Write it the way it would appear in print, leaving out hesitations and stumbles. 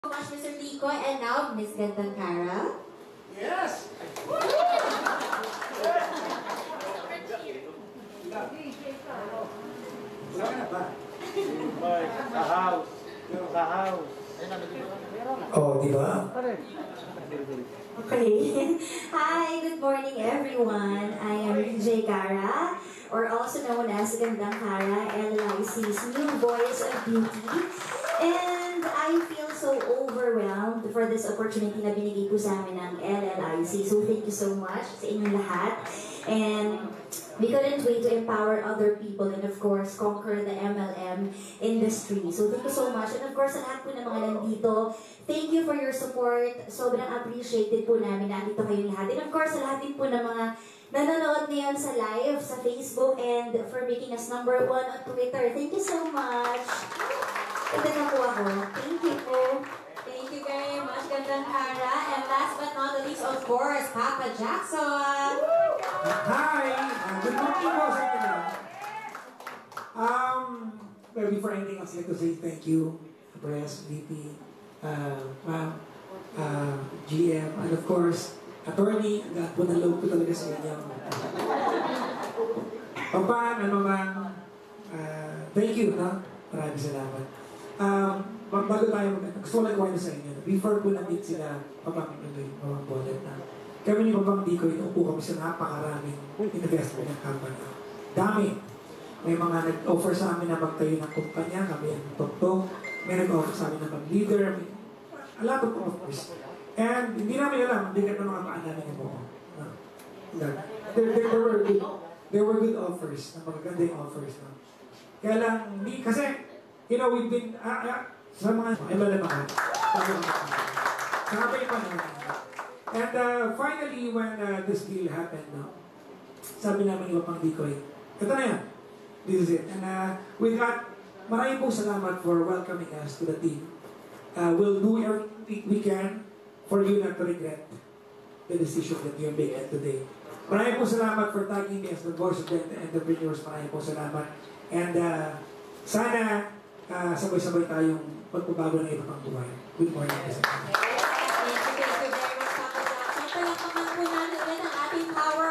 Much, Mr. Llic, and now Miss Gandang Cara. Yes! Oh, di ba? Okay. Hi, good morning everyone. I am DJ Cara, or also known as Gandang Cara, LLIC's new voice of beauty. And I feel so overwhelmed for this opportunity na binigay po sa amin ng LLIC. So thank you so much sa inyong lahat. And we couldn't wait to empower other people and of course conquer the MLM industry. So thank you so much. And of course sa lahat po ng mga nandito, thank you for your support. Sobrang appreciated po namin na andito kayong lahat. And of course sa lahat din po ng mga nanonood ngayon sa live, sa Facebook, and for making us #1 on Twitter. Thank you so much. Ito na po ako. Thank you po. Thank you very much, Gandang Cara. And last but not the least, of course, Papa Jackson. Hi! Good morning po sa inyo. Well, before anything else, I'd like to say thank you, Press, VP, Ma'am, GM, and of course, Attorney. Lahat po ng loob ko talaga sa inyo. Papa, ano man, thank you, no? Maraming salamat. Bago tayo, gusto ko lang kuha sa inyo. Before ko na-meet sila, Papa, Ma'am Bolet na. Kami ni Papang Dico, inuupo kami sa napakaraming investment ng company. Dami. May mga nag-offer sa amin na magtayo ng kumpanya, kami ang tugtog. May nag-offer sa amin na mag-leader. A lot of offers. And hindi namin alam, hindi ka mga paanamin ng buko. There were good offers, na magaganda yung offers. No? Kaya lang, hindi, kasi, you know, we've been, sa mga, iba-lamaan. Sa kapay pa naman. And finally, when this deal happened, no, sabi namin yung Papang Dico, ito na yan. This is it. And with that, maraming pong salamat for welcoming us to the team. We'll do everything we can for you not to regret the decision that you made today. Maraming pong salamat for tagging me as the voice of the entrepreneurs. Maraming pong salamat. And sana sabay-sabay tayong pagpabago ng iba pang buhay. Good morning. Thank you very much, Papa Jackson. Palakpakan po namin ang ating power